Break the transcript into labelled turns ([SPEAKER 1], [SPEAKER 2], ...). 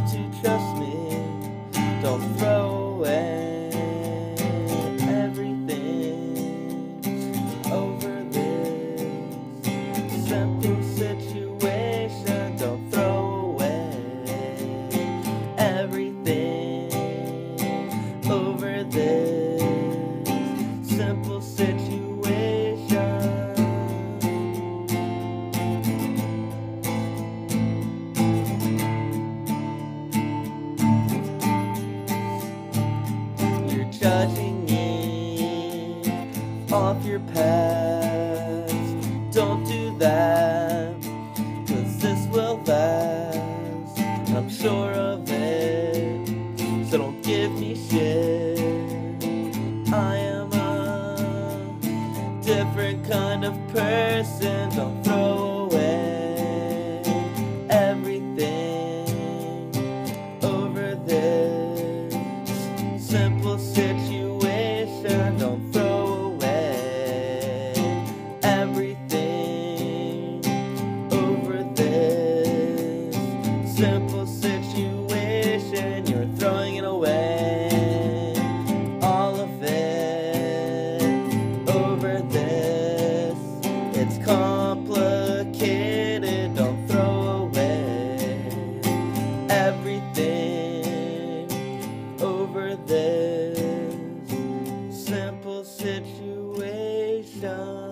[SPEAKER 1] to trust me. Don't throw away everything over this simple situation. Don't throw away everything over this simple situation. Judging me off your past. Don't do that, 'cause this will last. I'm sure of it, so don't give me shit. I am a different kind of person. Don't throw away everything over this simple situation. Don't throw away everything over this simple situation. You're throwing it away, all of it over this. It's complicated. Don't throw away everything over this simple situation.